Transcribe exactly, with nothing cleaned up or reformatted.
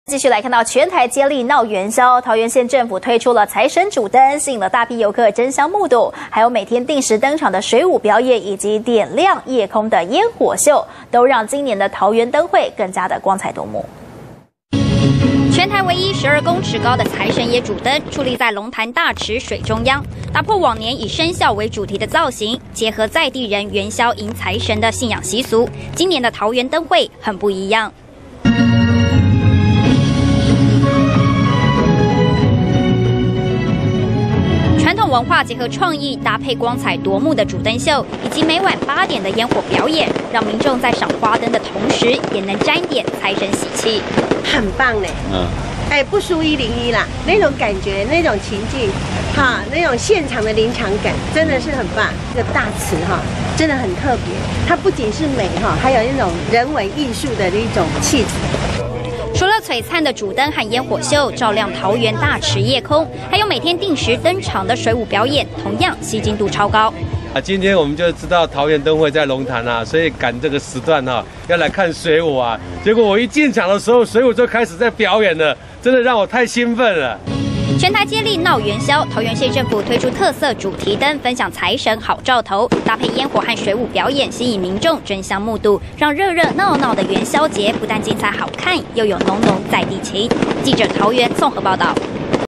继续来看到全台接力闹元宵，桃园县政府推出了财神主灯，吸引了大批游客争相目睹，还有每天定时登场的水舞表演，以及点亮夜空的烟火秀，都让今年的桃园灯会更加的光彩夺目。 全台唯一十二公尺高的财神爷主灯矗立在龙潭大池水中央，打破往年以生肖为主题的造型，结合在地人元宵迎财神的信仰习俗。今年的桃园灯会很不一样。 传统文化结合创意，搭配光彩夺目的主灯秀，以及每晚八点的烟火表演，让民众在赏花灯的同时，也能沾点财神喜气。 很棒呢，嗯，哎，不输一零一啦，那种感觉，那种情境，哈，那种现场的临场感，真的是很棒。这个大池哈，真的很特别，它不仅是美哈，还有那种人为艺术的一种气质。 除了璀璨的主灯和烟火秀照亮桃园大池夜空，还有每天定时登场的水舞表演，同样吸睛度超高。 啊，今天我们就知道桃园灯会在龙潭啊，所以赶这个时段哈、啊，要来看水舞啊。结果我一进场的时候，水舞就开始在表演了，真的让我太兴奋了。 全台接力闹元宵，桃园县政府推出特色主题灯，分享财神好兆头，搭配烟火和水舞表演，吸引民众争相目睹，让热热闹闹的元宵节不但精彩好看，又有浓浓在地情。记者桃园综合报道。